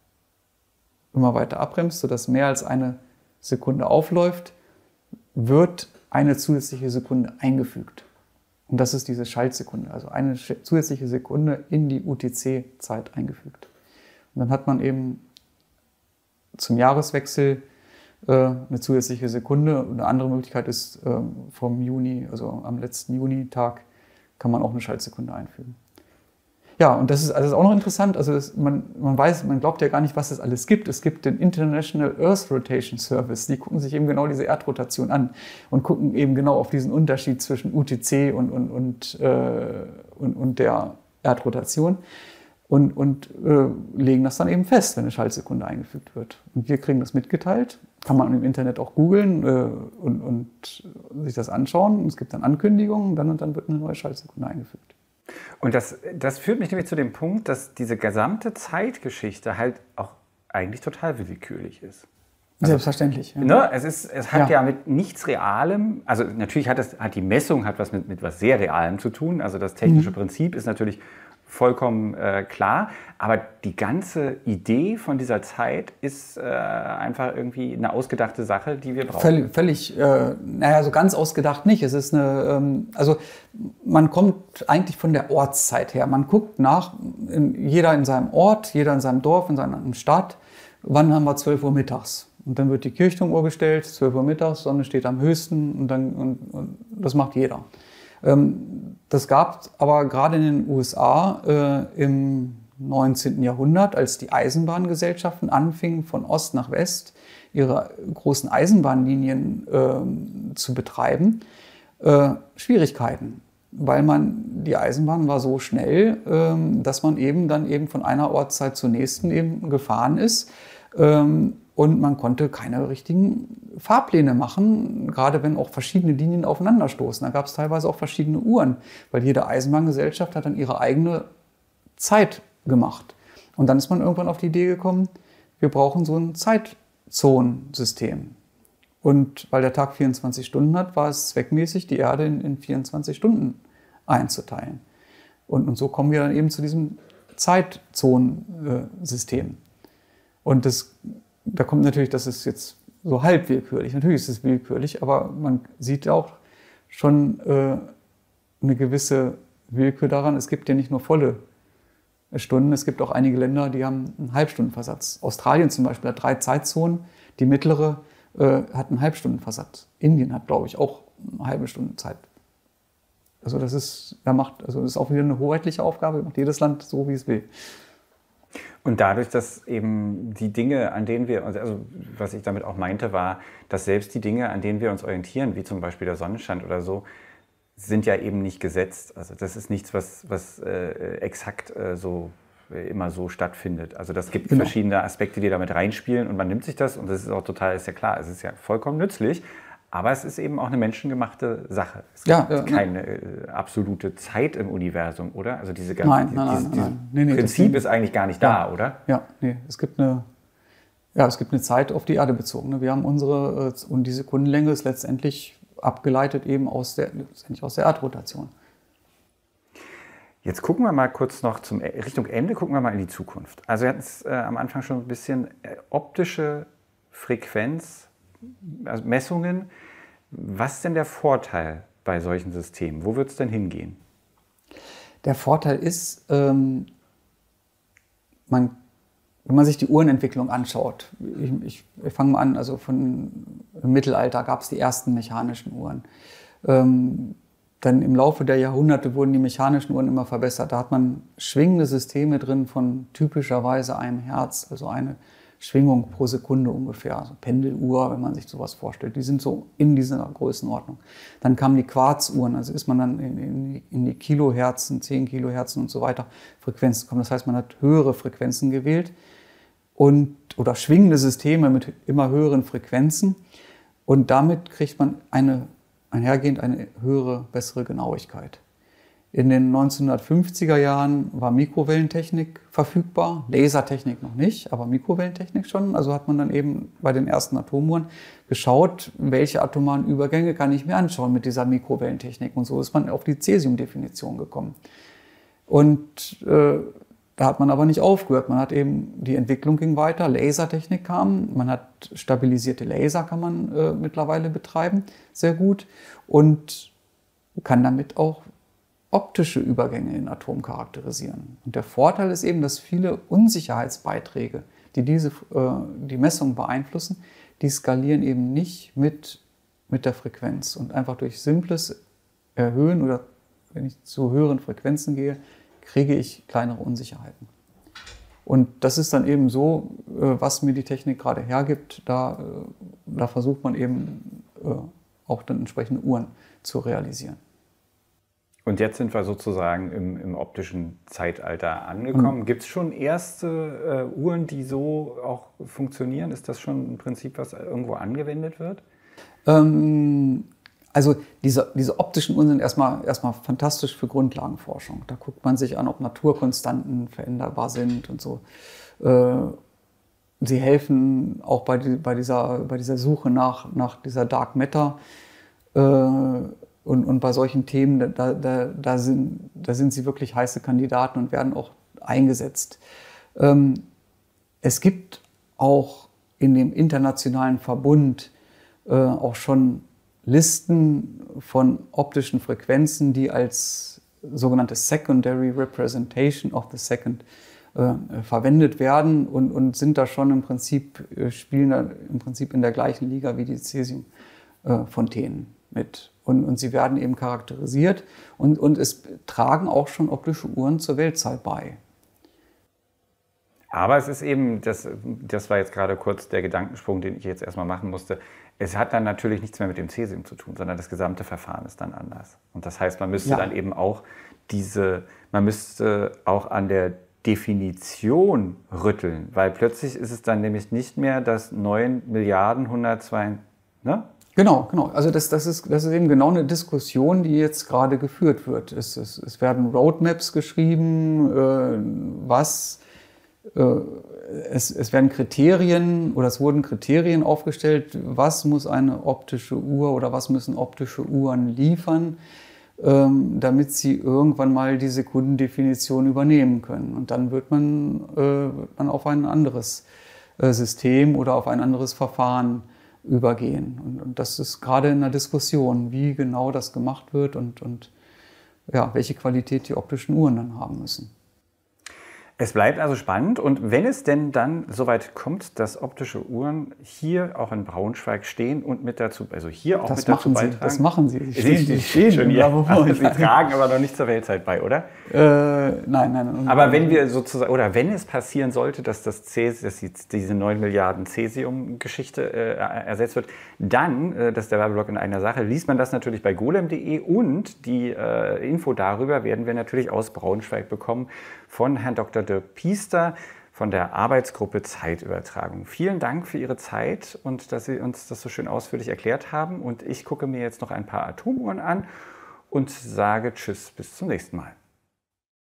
immer weiter abbremst, sodass mehr als eine Sekunde aufläuft, wird eine zusätzliche Sekunde eingefügt. Und das ist diese Schaltsekunde, also eine zusätzliche Sekunde in die UTC-Zeit eingefügt. Und dann hat man eben zum Jahreswechsel eine zusätzliche Sekunde. Eine andere Möglichkeit ist vom Juni, also am letzten Junitag, kann man auch eine Schaltsekunde einfügen. Ja, und das ist also auch noch interessant. Also man glaubt ja gar nicht, was es alles gibt. Es gibt den International Earth Rotation Service. Die gucken sich eben genau diese Erdrotation an und gucken eben genau auf diesen Unterschied zwischen UTC und der Erdrotation und legen das dann eben fest, wenn eine Schaltsekunde eingefügt wird. Und wir kriegen das mitgeteilt. Kann man im Internet auch googeln und sich das anschauen. Es gibt dann Ankündigungen, dann wird eine neue Schaltsekunde eingefügt. Und das führt mich nämlich zu dem Punkt, dass diese gesamte Zeitgeschichte halt auch eigentlich total willkürlich ist. Also, selbstverständlich. Ja. Ne, es hat ja mit nichts Realem, also natürlich hat die Messung was mit was sehr Realem zu tun. Also das technische Prinzip ist natürlich vollkommen klar, aber die ganze Idee von dieser Zeit ist einfach irgendwie eine ausgedachte Sache, die wir brauchen. Völlig, so ganz ausgedacht nicht. Es ist also man kommt eigentlich von der Ortszeit her. Man guckt nach, jeder in seinem Ort, jeder in seinem Dorf, in seiner Stadt, wann haben wir 12 Uhr mittags. Und dann wird die Kirchturmuhr gestellt, 12 Uhr mittags, Sonne steht am höchsten und das macht jeder. Das gab es aber gerade in den USA im 19. Jahrhundert, als die Eisenbahngesellschaften anfingen, von Ost nach West ihre großen Eisenbahnlinien zu betreiben, Schwierigkeiten. Weil die Eisenbahn war so schnell, dass man dann von einer Ortszeit zur nächsten eben gefahren ist. Und man konnte keine richtigen Fahrpläne machen, gerade wenn auch verschiedene Linien aufeinanderstoßen. Da gab es teilweise auch verschiedene Uhren, weil jede Eisenbahngesellschaft hat dann ihre eigene Zeit gemacht. Und dann ist man irgendwann auf die Idee gekommen, wir brauchen so ein Zeitzonensystem. Und weil der Tag 24 Stunden hat, war es zweckmäßig, die Erde in 24 Stunden einzuteilen. Und so kommen wir dann eben zu diesem Zeitzonensystem. Und da kommt natürlich, das ist jetzt so halb willkürlich. Natürlich ist es willkürlich, aber man sieht auch schon eine gewisse Willkür daran. Es gibt ja nicht nur volle Stunden, es gibt auch einige Länder, die haben einen Halbstundenversatz. Australien zum Beispiel hat 3 Zeitzonen, die mittlere hat einen Halbstundenversatz. Indien hat, glaube ich, auch eine halbe Stunde Zeit. Also das ist auch wieder eine hoheitliche Aufgabe, macht jedes Land so, wie es will. Und dadurch, dass eben die Dinge, an denen wir, also was ich damit auch meinte, war, dass selbst die Dinge, an denen wir uns orientieren, wie zum Beispiel der Sonnenstand oder so, sind ja eben nicht gesetzt. Also das ist nichts, was exakt immer so stattfindet. Also das gibt verschiedene Aspekte, die damit reinspielen und man nimmt sich das und das ist auch total, ist ja klar, es ist ja vollkommen nützlich. Aber es ist eben auch eine menschengemachte Sache. Es gibt keine absolute Zeit im Universum, oder? Also dieses Prinzip ist eigentlich gar nicht da, oder? Ja, nee, es gibt eine Zeit auf die Erde bezogen. Wir haben unsere, und die Sekundenlänge ist letztendlich abgeleitet eben aus der Erdrotation. Jetzt gucken wir mal kurz noch Richtung Ende, gucken wir mal in die Zukunft. Also wir hatten es am Anfang schon ein bisschen optische Frequenz, also Messungen. Was ist denn der Vorteil bei solchen Systemen? Wo wird es denn hingehen? Der Vorteil ist, wenn man sich die Uhrenentwicklung anschaut, ich fange mal an, also im Mittelalter gab es die ersten mechanischen Uhren. Dann im Laufe der Jahrhunderte wurden die mechanischen Uhren immer verbessert. Da hat man schwingende Systeme drin von typischerweise einem Hertz, also eine Schwingung pro Sekunde ungefähr, also Pendeluhr, wenn man sich sowas vorstellt. Die sind so in dieser Größenordnung. Dann kamen die Quarzuhren, also ist man dann in die Kilohertzen, 10 Kilohertzen und so weiter Frequenzen gekommen. Das heißt, man hat höhere Frequenzen gewählt oder schwingende Systeme mit immer höheren Frequenzen. Und damit kriegt man einhergehend eine höhere, bessere Genauigkeit. In den 1950er Jahren war Mikrowellentechnik verfügbar, Lasertechnik noch nicht, aber Mikrowellentechnik schon. Also hat man dann eben bei den ersten Atomuhren geschaut, welche atomaren Übergänge kann ich mir anschauen mit dieser Mikrowellentechnik. Und so ist man auf die Cäsium-Definition gekommen. Und da hat man aber nicht aufgehört. Man hat eben, die Entwicklung ging weiter, Lasertechnik kam, man hat stabilisierte Laser, kann man mittlerweile betreiben, sehr gut. Und kann damit auch optische Übergänge in Atomen charakterisieren. Und der Vorteil ist eben, dass viele Unsicherheitsbeiträge, die die Messung beeinflussen, die skalieren eben nicht mit der Frequenz. Und einfach durch simples Erhöhen oder wenn ich zu höheren Frequenzen gehe, kriege ich kleinere Unsicherheiten. Und das ist dann eben so, was mir die Technik gerade hergibt, da versucht man eben auch dann entsprechende Uhren zu realisieren. Und jetzt sind wir sozusagen im optischen Zeitalter angekommen. Gibt es schon erste Uhren, die so auch funktionieren? Ist das schon ein Prinzip, was irgendwo angewendet wird? Also diese optischen Uhren sind erstmal fantastisch für Grundlagenforschung. Da guckt man sich an, ob Naturkonstanten veränderbar sind und so. Sie helfen auch bei dieser Suche nach dieser Dark Matter. Und bei solchen Themen, da sind sie wirklich heiße Kandidaten und werden auch eingesetzt. Es gibt auch in dem internationalen Verbund auch schon Listen von optischen Frequenzen, die als sogenannte Secondary Representation of the Second verwendet werden und sind da schon im Prinzip, spielen da im Prinzip in der gleichen Liga wie die Cäsium-Fontänen mit. Und sie werden eben charakterisiert und es tragen auch schon optische Uhren zur Weltzeit bei. Aber es ist eben, das war jetzt gerade kurz der Gedankensprung, den ich jetzt erstmal machen musste. Es hat dann natürlich nichts mehr mit dem Cäsium zu tun, sondern das gesamte Verfahren ist dann anders. Und das heißt, man müsste dann eben auch man müsste auch an der Definition rütteln, weil plötzlich ist es dann nämlich nicht mehr das 9.102.000.000, ne? Genau. Also das ist eben genau eine Diskussion, die jetzt gerade geführt wird. Es werden Roadmaps geschrieben, es werden Kriterien oder es wurden Kriterien aufgestellt, was muss eine optische Uhr oder was müssen optische Uhren liefern, damit sie irgendwann mal die Sekundendefinition übernehmen können. Und dann wird man auf ein anderes System oder auf ein anderes Verfahren übergehen. Und das ist gerade in der Diskussion, wie genau das gemacht wird und welche Qualität die optischen Uhren dann haben müssen. Es bleibt also spannend und wenn es denn dann soweit kommt, dass optische Uhren hier auch in Braunschweig stehen und mit dazu, also hier auch das mit dazu beitragen. Das machen sie. Sie stehen schon hier. Sie tragen aber noch nicht zur Weltzeit bei, oder? Nein. Aber wenn wir sozusagen, oder wenn es passieren sollte, dass diese 9 Milliarden Cäsium-Geschichte ersetzt wird, dann, das ist der Werbeblock in einer Sache, liest man das natürlich bei golem.de und die Info darüber werden wir natürlich aus Braunschweig bekommen von Herrn Dr. Dirk Piester von der Arbeitsgruppe Zeitübertragung. Vielen Dank für Ihre Zeit und dass Sie uns das so schön ausführlich erklärt haben. Und ich gucke mir jetzt noch ein paar Atomuhren an und sage Tschüss, bis zum nächsten Mal.